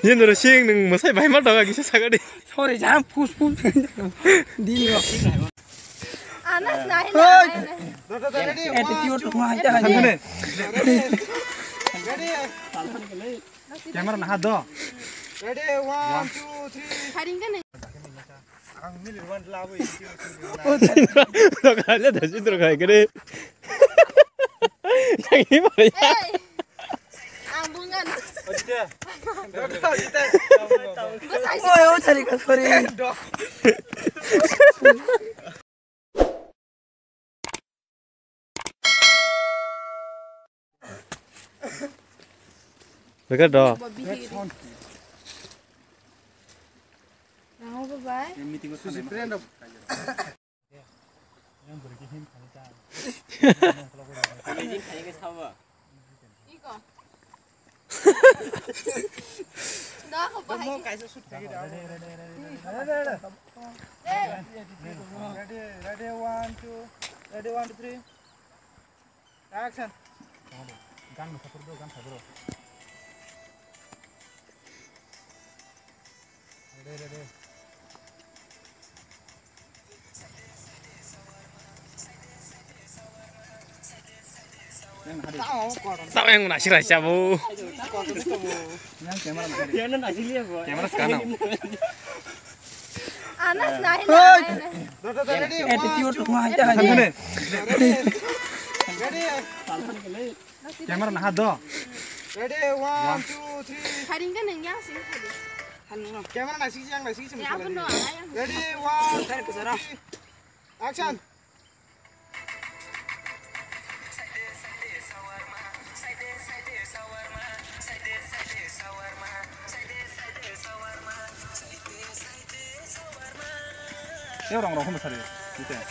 얘들아 시행능 뭐 사이 많이 말다가 기사 사가리. 소리 잘 푸스푸스 니가 아나 나이 attitude của hai ta Ready? Camera nah do. Ready? 1, 2, 3. 가린 거는 Ang miliwan lawi. 너 갈래 다시 들어가 그래. 양이 뭐야? 안 bungan 어때? ôi trời cái so리 내가 너. Nào bye bye. 이거. 나 그거 봐. Ready? 1, 2. Ready? 1, 2, 3. Action. Gan sabro. Ready. Tao yang nasi rasa bu. Camera sekarang. Anas naik. attitude của hai ta Ready? Camera nah do. Ready? 1, 2, 3. 가린 거는 yang sih tadi. Camera nah sisi yang Ya aku doang yang. Ready? 1, 2, 3. Action. Ya orang roh besar gitu ya.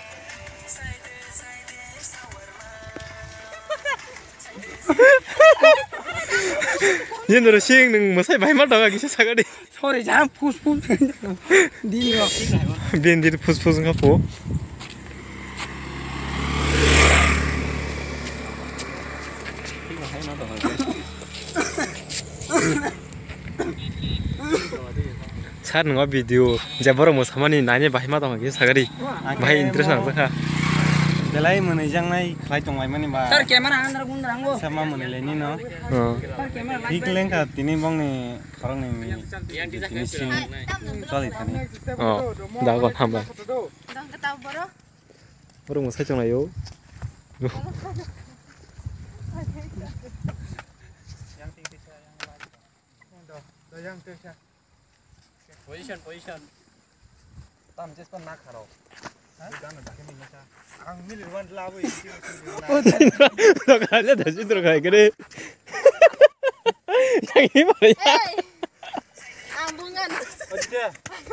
얘들아 시행능 뭐 사이 많이 말다가 기사 사가리. 소리 잘 푸스푸스 니가 비엔디를 푸스푸스 갖고. 사는 거 비디오 이제 뭐라 뭐 사만이 나니 많이 마다가 기사 사가리. 많이 인트레스 안 받아. Belai menejangnya kelai tongwai mani ba. tar camera andar gundar anggo Sama menilai ni no. tar camera Hik lengka tini bang ni orang ni tini sing soal itu ni. 나가 한번. 너 ketawa boro. 뭐라 뭐 사정나요? Position. Tam just kon nak haro. Ang miliwan lawi. 너 갈래 다시 들어가 그래. 양이 뭐야? 안 bungan. 어때?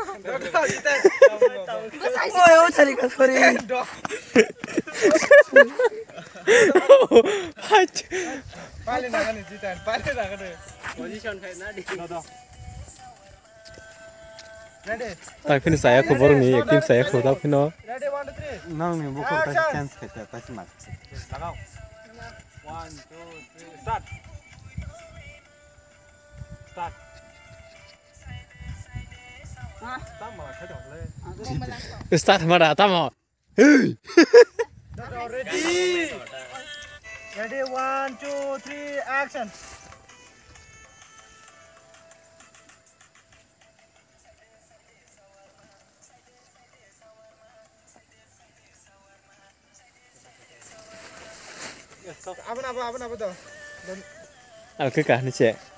ôi trời cái so리 Paling nak ni jitan, paling nak ni. Position kayak nadi. Ready? 딱 피는 saya aku baru nih, tim saya aku tak pino. Ready? 1, 2, 3. Nang ni bukan kasih chance kita, kasih mat. Langau. 1, 2, 3, start. Start. Start malah kacau le. Start mana? Tamo. Ready? Ready? 1, 2, 3, action. Apa tu? Al kekah nih cek.